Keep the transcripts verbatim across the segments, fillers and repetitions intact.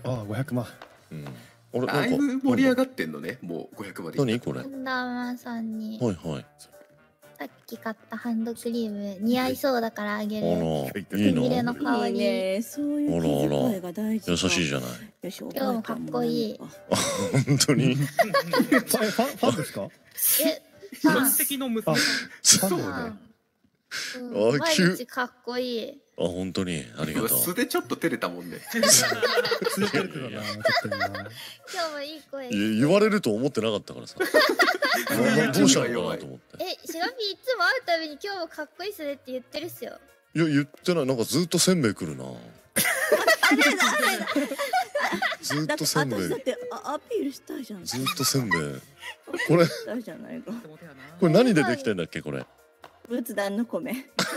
ああ、ごひゃくまん。 うん。俺だいぶ盛り上がってんのね、もうごひゃくまで。 何これ。 アンダーマンさんに。 はいはい。 さっき買ったハンドクリーム似合いそうだからあげる。 あら、いいな。 可愛いね、そういう気遣いが大事。 優しいじゃない。 今日もかっこいい。 本当に。 ファンファンですか？ え、ファン的の娘さん。 そうね。 うん、毎日かっこいい。 あ、本当にありがとう。 素でちょっと照れたもんね。 素で照れてたな。 今日もいい声。 言われると思ってなかったからさ。どうしたのかなと思って。 え、シガピいつも会うたびに今日もかっこいい素でって言ってるっすよ。 いや言ってない。なんかずっとせんべい来るな。ずっとせんべい。 だってアピールしたいじゃん。 ずっとせんべい。これ。 したいじゃないか。 これ何でできてんだっけこれ。 仏壇の米。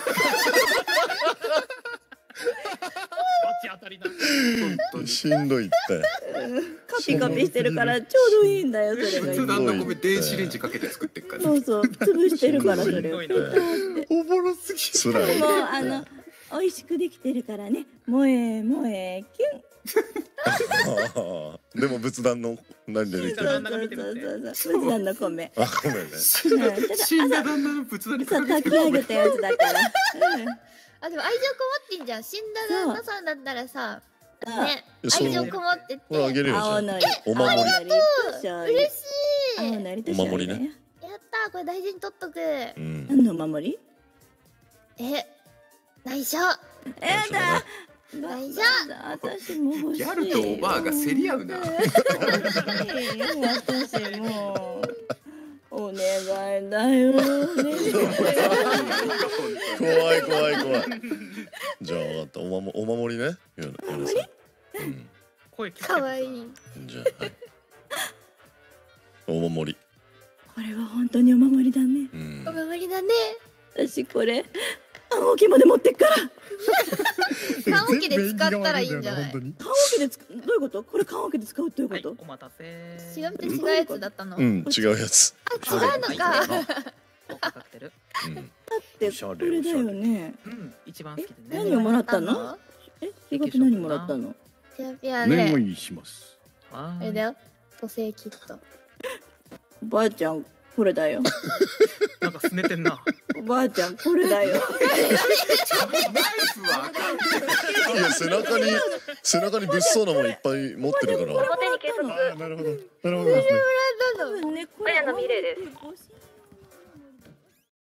しんどいって。 カピカピしてるからちょうどいいんだよそれが。 仏壇の米電子レンジかけて作ってっから。 そうそう潰してるからそれを。 おもろすぎ。 つらい。 もうあの美味しくできてるからね。萌え萌えキュン。 でも仏壇の何でできてる？ 仏壇の米。 あ、ごめんね。 死んだ旦那の仏壇にそう炊き上げたやつだから。 あ、でも愛情こもってんじゃん。死んだ旦那さんだったらさ、ね、愛情こもってて。 これあげるよ。 青のり。 お守り。 嬉しい。 青のりとお守りね。 やったー、これ大事に取っとく。 何のお守り？ え、内緒。 やだ。 内緒。 私も欲しい。 ギャルとおばあが競り合うな。 私も。お願いだよ。 怖い怖い怖い。じゃあ分かった。おまもお守りね。お守り？うん。 声かわいい。 じゃあはい。お守り。 これは本当にお守りだね。 お守りだね。 私これ棺桶まで持ってっから。 棺桶で使ったらいいんじゃない？ 棺桶で使う、どういうこと？これ棺桶で使うっていうこと？ お待たせ。 違うって違うやつだったの？ うん、違うやつ。 あ、違うのか。 だってこれだよね。 うん、一番好きでね。 何をもらったの？え、しがぴ何もらったの？ シガピはね、 お願いします。 あれだよ。蘇生キット。 おばあちゃんこれだよ。 なんかすねてんな。 おばあちゃんこれだよ。 ナイフはいや背中に背中に物騒なものいっぱい持ってるから。 なるほど。なるほどですね。 ね、 これあのミレイです。